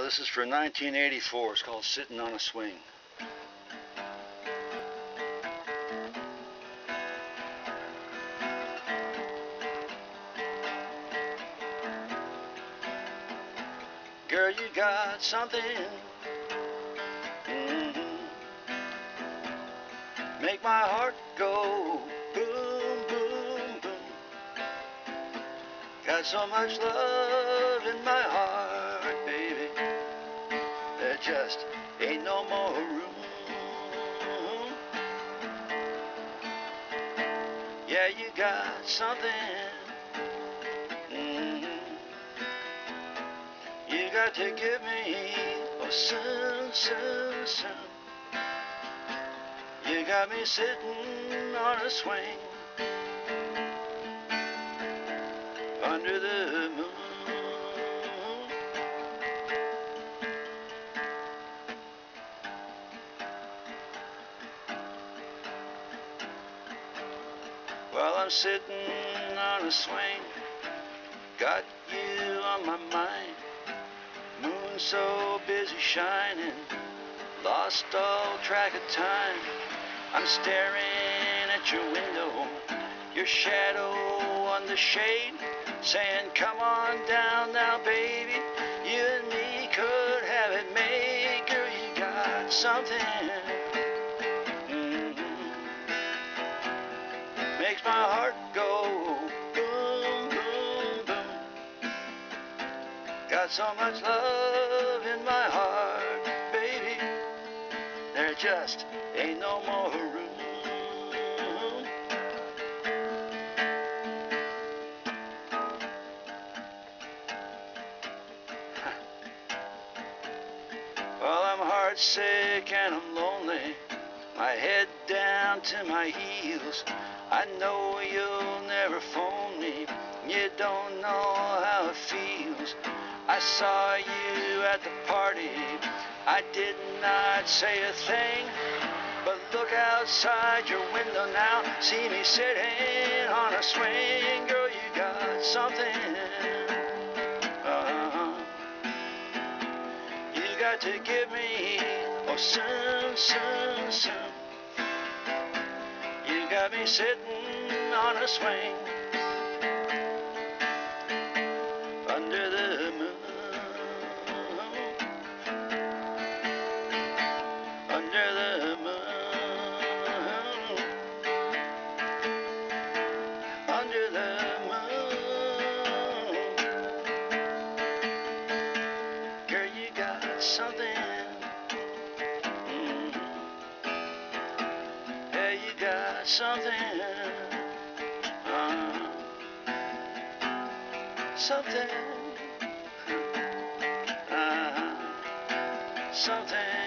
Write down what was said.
This is for 1984. It's called Sitting on a Swing. Girl, you got something. Make my heart go boom, boom, boom. Got so much love in my heart, baby. There just ain't no more room. Yeah, you got something. You got to give me soon, soon, soon. You got me sitting on a swing under the moon. While I'm sitting on a swing, got you on my mind. Moon so busy shining, lost all track of time. I'm staring at your window, your shadow on the shade, saying, come on down now, baby. You and me could have it made. Girl, you got something. Makes my heart go boom, boom, boom. Got so much love in my heart, baby. There just ain't no more room. Well, I'm heartsick and I'm lonely, my head down to my heels. I know you'll never phone me, you don't know how it feels. I saw you at the party, I did not say a thing, but look outside your window now, see me sitting on a swing. Girl, you got something. You got to give me soon, soon, soon. You got me sitting on a swing under the moon. Under the moon. Under the moon. Girl, you got something. Yeah, you got something. Something. Something.